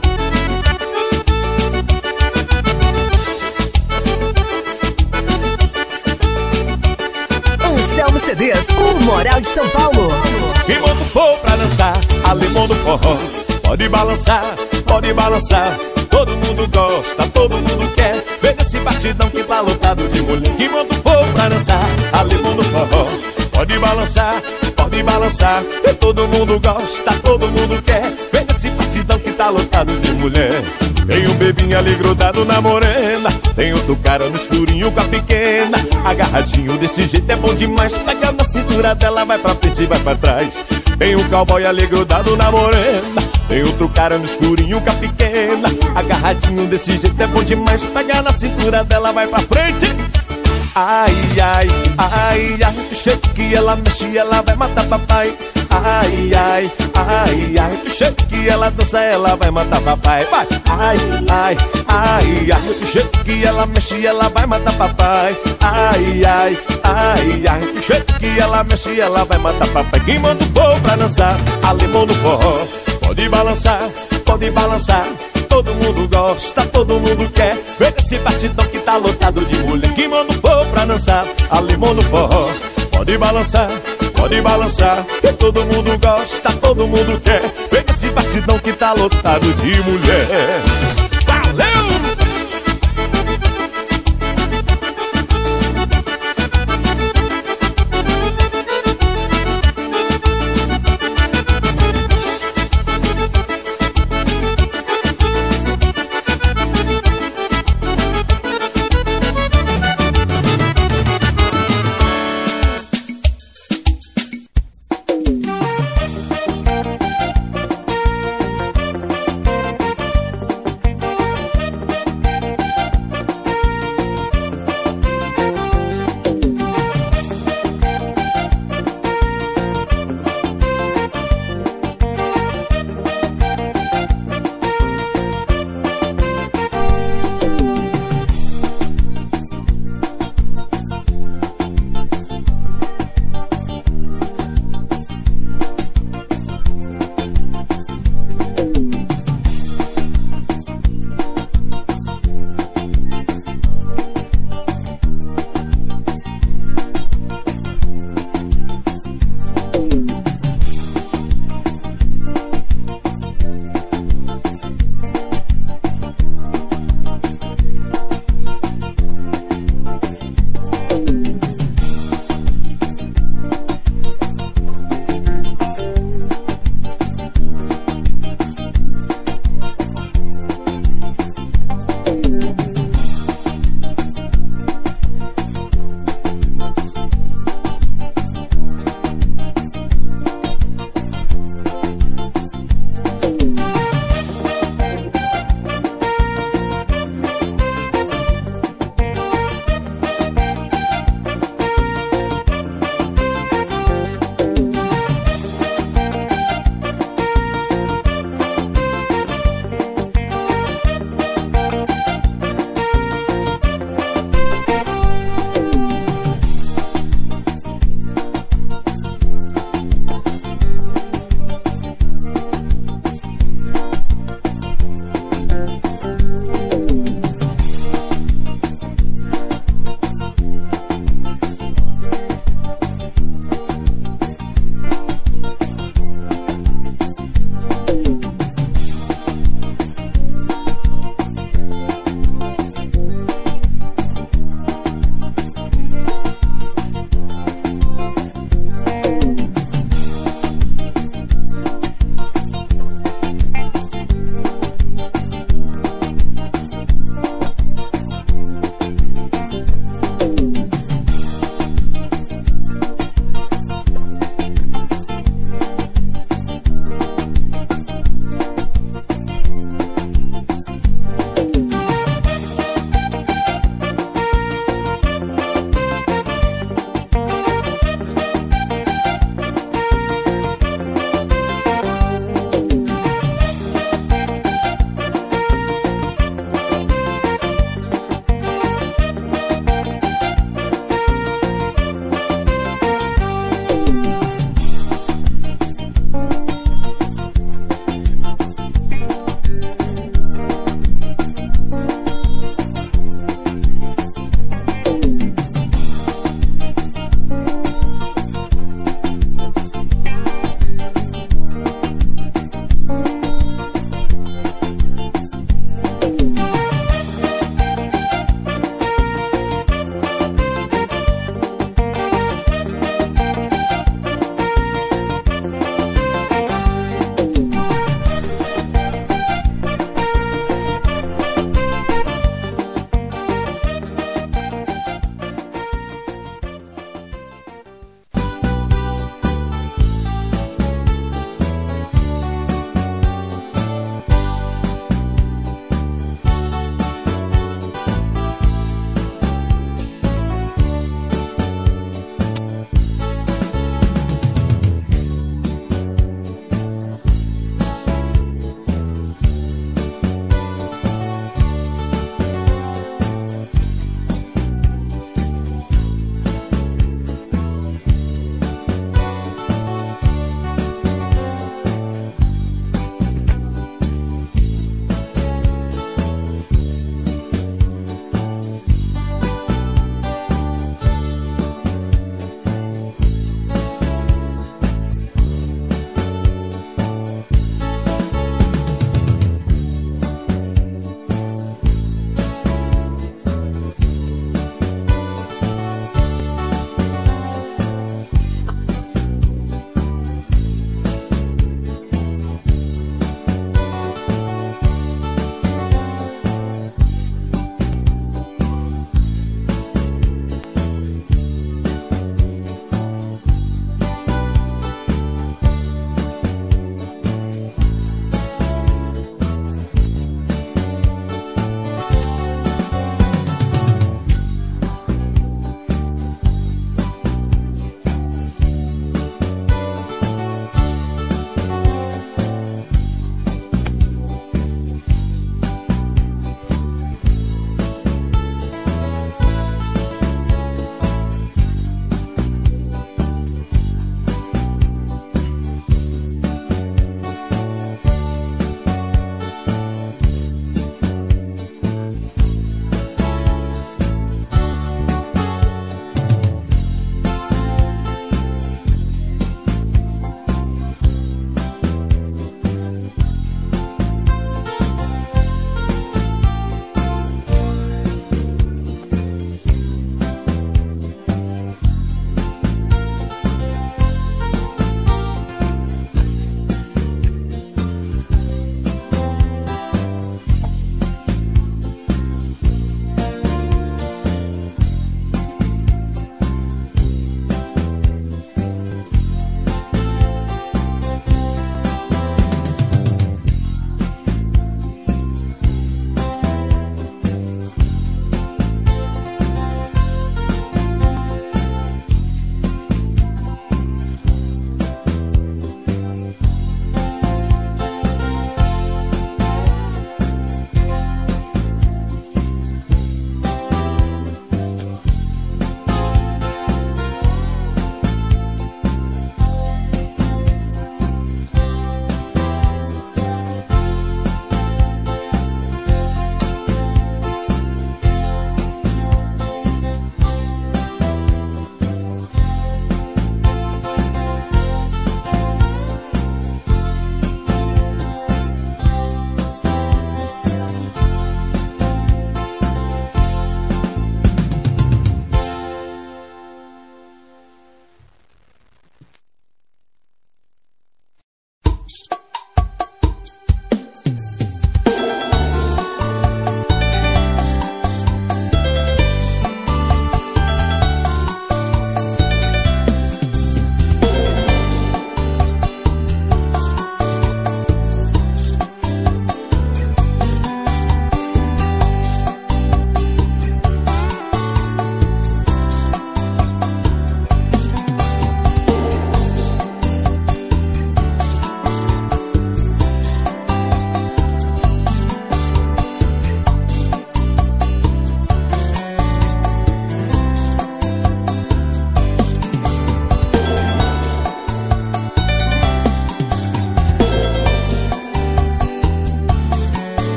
Anselmo CDs, o Moral de São Paulo. E manda o povo pra dançar, Alemão do Forró. Pode balançar, pode balançar. Todo mundo gosta, todo mundo quer ver esse batidão que tá lotado de mulher. E manda o povo pra dançar, Alemão do Forró. Pode balançar, pode balançar. Que todo mundo gosta, todo mundo quer ver esse batidão que tá lotado de mulher. Tem um bebinho ali grudado na morena, tem outro cara no escurinho com a pequena. Agarradinho desse jeito é bom demais. Pega na cintura dela, vai pra frente e vai pra trás. Tem um cowboy ali grudado na morena, tem outro cara no escurinho com a pequena. Agarradinho desse jeito é bom demais. Pega na cintura dela, vai pra frente. Ai, ai, ai, ai, do jeito que ela mexe, ela vai matar papai. Ai, ai, ai, ai, do jeito que ela dança, ela vai matar papai. Vai, ai, ai, ai, ai, do jeito que ela mexe, ela vai matar papai. Ai, ai, ai, ai, do jeito que ela mexe, ela vai matar papai. Quem manda o povo pra dançar, Alemão do Forró. Pode balançar, pode balançar. todo mundo gosta, todo mundo quer. Vem nesse batidão que tá lotado de mulher que manda o povo pra dançar. Alemão no forró, pode balançar, que todo mundo gosta, todo mundo quer. Vem nesse batidão que tá lotado de mulher.